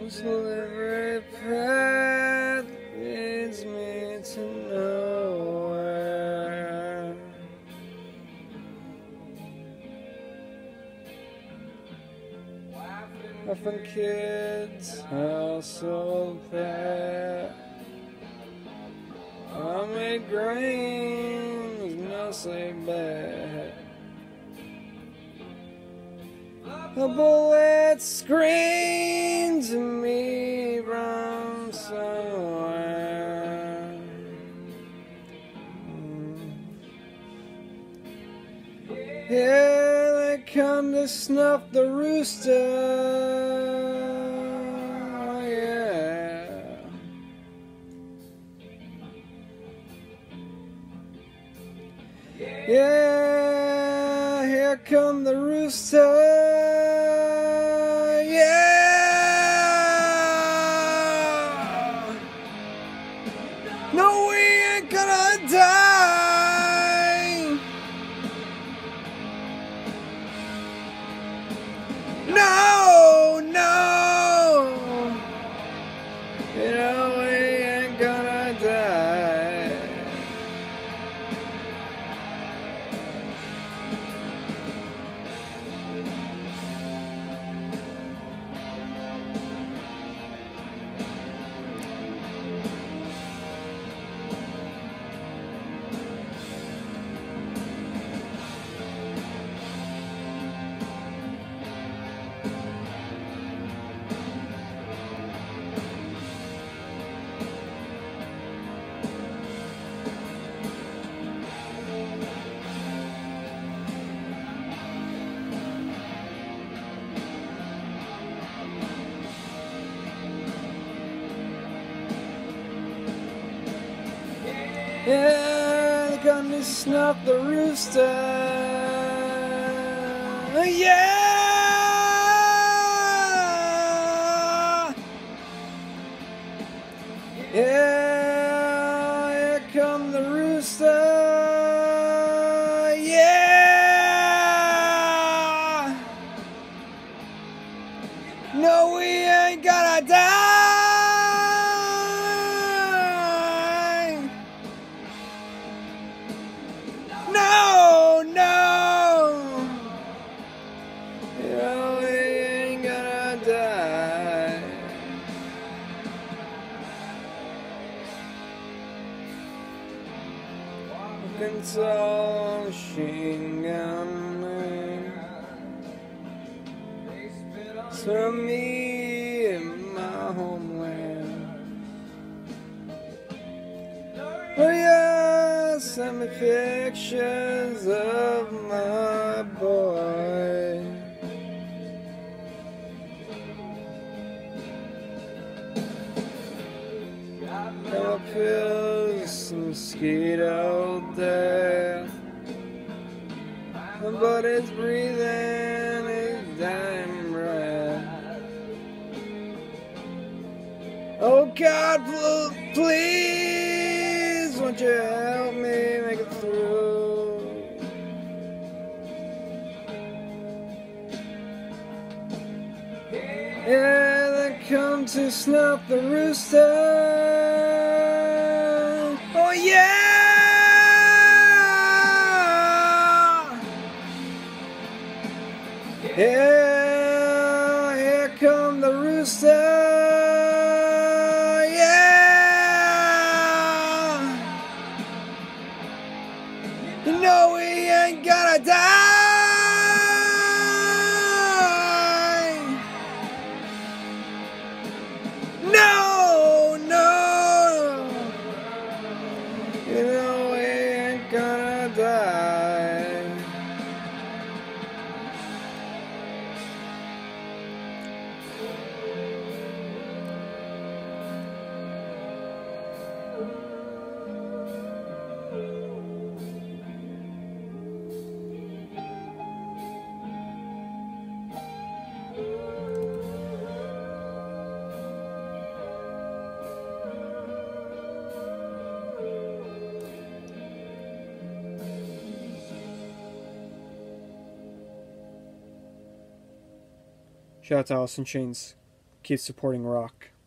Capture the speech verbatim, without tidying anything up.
Slippery path leads me to nowhere. Often kids, household pet. I made grains, mostly bad. A bullet screams to me from somewhere. Here they come to snuff the rooster. Yeah. Yeah, here come the rooster. No, we ain't gonna die. No, no. You know we ain't gonna die. Yeah, they're gonna snuff the rooster. Yeah! Yeah, here come the rooster. Yeah! No, we ain't gonna die. No, no, you know we ain't gonna die. Arkansas machine gun man, from me in my homeland. Oh yeah, send me pictures of my boy. Yellow pills, mosquito death. But it's breathing his dying breath. Oh God, please, won't you help me make it through? Yeah, they come to snuff the rooster. Oh yeah! Yeah, here come the rooster. You know we ain't gonna die. No, no. You know we ain't gonna die. Shout out to Alice in Chains. keep supporting rock.